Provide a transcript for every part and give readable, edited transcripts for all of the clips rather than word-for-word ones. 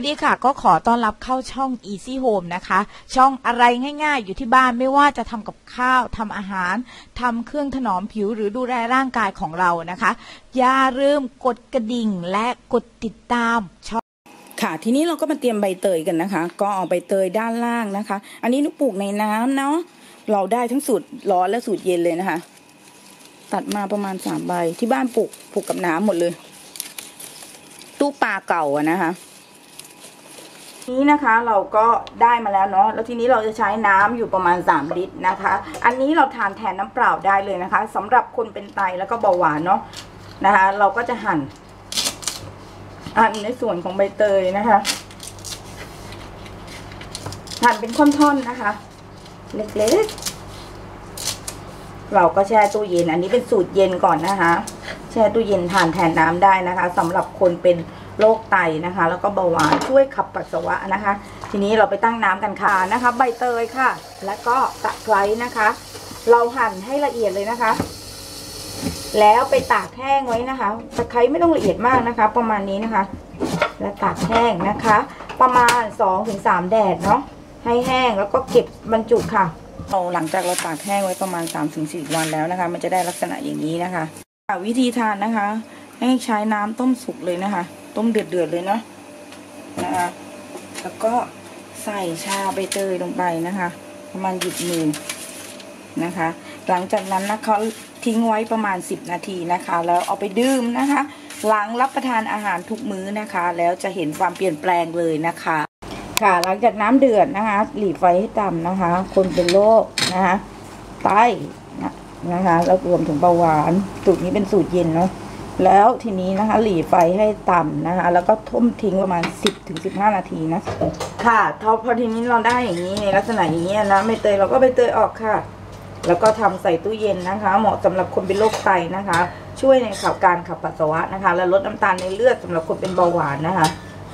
ดีค่ะก็ขอต้อนรับเข้าช่อง Easy Home นะคะช่องอะไรง่ายๆอยู่ที่บ้านไม่ว่าจะทำกับข้าวทำอาหารทำเครื่องถนอมผิวหรือดูแลร่างกายของเรานะคะอย่าลืมกดกระดิ่งและกดติดตามช่องค่ะทีนี้เราก็มาเตรียมใบเตยกันนะคะก็เอาใบเตยด้านล่างนะคะอันนี้นุปลูกในน้ำเนาะเราได้ทั้งสูตรร้อนและสูตรเย็นเลยนะคะตัดมาประมาณ3 ใบที่บ้านปลูกกับน้ำหมดเลยตู้ปลาเก่าอะนะคะนี้นะคะเราก็ได้มาแล้วเนาะแล้วทีนี้เราจะใช้น้ำอยู่ประมาณ3 ลิตรนะคะอันนี้เราทานแทนน้ำเปล่าได้เลยนะคะสำหรับคนเป็นไตแล้วก็เบาหวานเนาะนะคะเราก็จะหั่นในส่วนของใบเตยนะคะหั่นเป็นท่อนๆนะคะเล็กๆเราก็แช่ตู้เย็นอันนี้เป็นสูตรเย็นก่อนนะคะแช่ตู้เย็นทานแทนน้ำได้นะคะสำหรับคนเป็นโรคไตนะคะแล้วก็เบาหวานช่วยขับปัสสาวะนะคะทีนี้เราไปตั้งน้ำกันค่ะนะคะใบเตยค่ะแล้วก็ตะไคร้นะคะเราหั่นให้ละเอียดเลยนะคะแล้วไปตากแห้งไว้นะคะตะไคร้ไม่ต้องละเอียดมากนะคะประมาณนี้นะคะและตากแห้งนะคะประมาณ2-3 แดดเนาะให้แห้งแล้วก็เก็บบรรจุค่ะหลังจากเราตากแห้งไว้ประมาณ3-4 วันแล้วนะคะมันจะได้ลักษณะอย่างนี้นะคะวิธีทานนะคะให้ใช้น้ำต้มสุกเลยนะคะต้มเดือดเลยเนาะนะคะแล้วก็ใส่ชาใบเตยลงไปนะคะประมาณหยิบมือนะคะหลังจากนั้นนะคะทิ้งไว้ประมาณ10 นาทีนะคะแล้วเอาไปดื่มนะคะหลังรับประทานอาหารทุกมื้อนะคะแล้วจะเห็นความเปลี่ยนแปลงเลยนะคะค่ะหลังจากน้ำเดือดนะคะหลีไฟให้ต่ำนะคะคนเป็นโรคนะคะไตนะคะแล้วรวมถึงเบาหวานสูตรนี้เป็นสูตรเย็นเนาะแล้วทีนี้นะคะหลีไฟให้ต่ำนะคะแล้วก็ทุ่มทิ้งประมาณ10-15 นาทีนะค่ะพอทีนี้เราได้อย่างนี้ในลักษณะอย่างนี้นะใบเตยเราก็ใบเตยออกค่ะแล้วก็ทำใส่ตู้เย็นนะคะเหมาะสำหรับคนเป็นโรคไตนะคะช่วยในการขับปัสสาวะนะคะและลดน้ำตาลในเลือดสำหรับคนเป็นเบาหวานนะคะ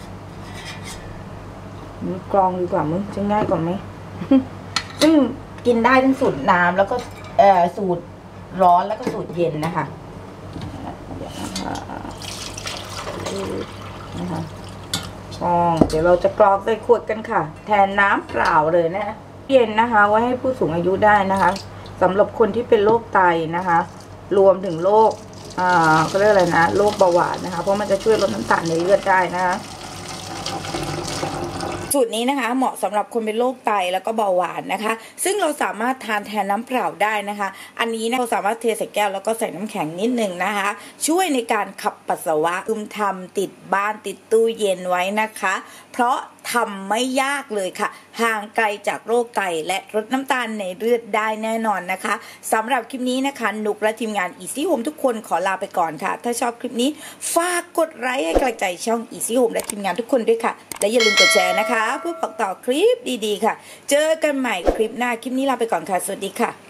กรองดีกว่ามึงจะง่ายกว่าไหม ซึ่งกินได้ทั้งสูตรน้ำแล้วก็สูตรร้อนแล้วก็สูตรเย็นนะคะเดี๋ยวเราจะกรอกใส่ขวดกันค่ะแทนน้ำเปล่าเลยนะเย็นนะคะไว้ให้ผู้สูงอายุได้นะคะสำหรับคนที่เป็นโรคไตนะคะรวมถึงโรคก็เรียกอะไรนะโรคเบาหวานนะคะเพราะมันจะช่วยลดน้ำตาลในเลือดได้นะคะสูตรนี้นะคะเหมาะสำหรับคนเป็นโรคไตแล้วก็เบาหวานนะคะซึ่งเราสามารถทานแทนน้ำเปล่าได้นะคะอันนี้นะเราสามารถเทใส่แก้วแล้วก็ใส่น้ำแข็งนิดนึงนะคะช่วยในการขับปัสสาวะทำติดบ้านติดตู้เย็นไว้นะคะเพราะทำไม่ยากเลยค่ะห่างไกลจากโรคไตและลดน้ำตาลในเลือดได้แน่นอนนะคะสำหรับคลิปนี้นะคะนุกและทีมงาน Easy Home ทุกคนขอลาไปก่อนค่ะถ้าชอบคลิปนี้ฝากกดไลค์ให้กำลังใจช่อง Easy Home และทีมงานทุกคนด้วยค่ะและอย่าลืมกดแชร์นะคะเพื่อบอกต่อคลิปดีๆค่ะเจอกันใหม่คลิปหน้าคลิปนี้ลาไปก่อนค่ะสวัสดีค่ะ